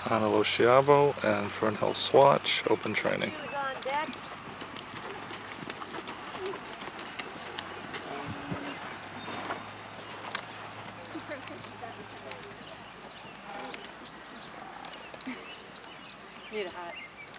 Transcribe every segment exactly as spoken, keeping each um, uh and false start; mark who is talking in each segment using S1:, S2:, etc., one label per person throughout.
S1: on a Loschiavo and Fernhill Swatch open training.
S2: Need a hat.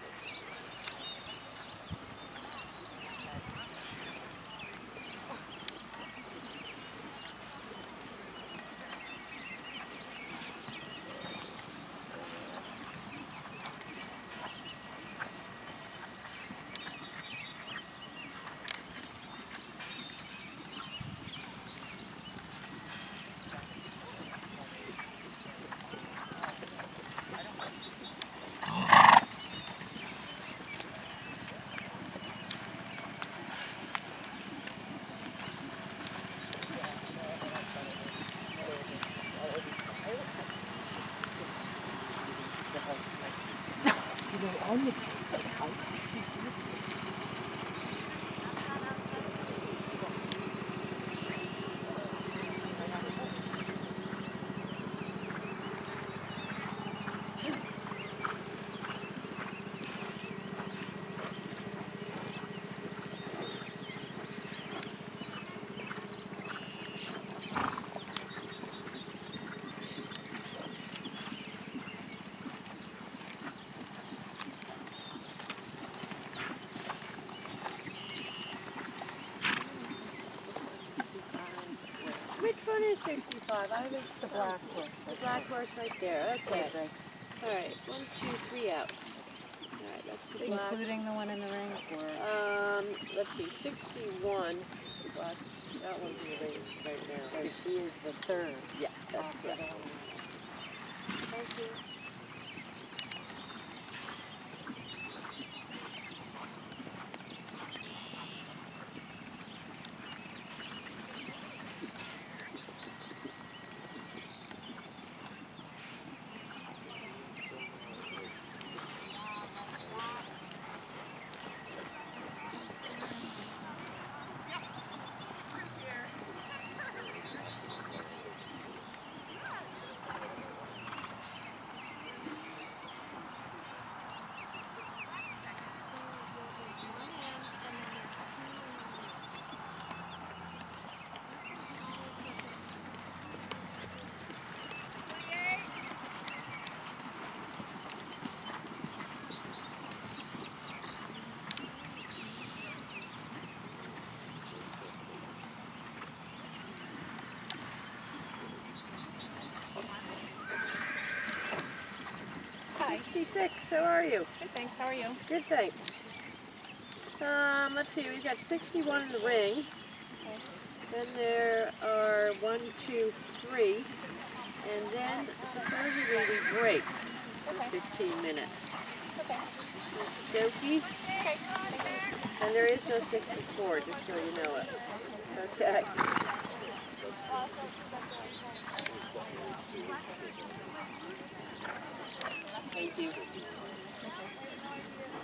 S3: Which one is sixty-five? I was
S2: The black horse.
S3: the black horse right there. Okay. All right. One, two, three out. All right. That's the black.
S2: Including the one in the ring, or
S3: Um. Let's see. Sixty-one. The black. That one's in the ring right now.
S2: so she is the third.
S3: Yeah. That's
S2: After
S3: correct.
S2: the one.
S3: Thank you. sixty-six, how are you?
S2: Good, thanks. How are you?
S3: Good, thanks. Um, let's see, we've got sixty-one in the ring.
S2: Okay.
S3: Then there are one, two, three. And then supposedly we break for
S2: Okay.
S3: fifteen minutes.
S2: Okay.
S3: Dokey.
S2: Okay.
S3: And there is no sixty-four, just so you know it. Okay.
S2: Thank you.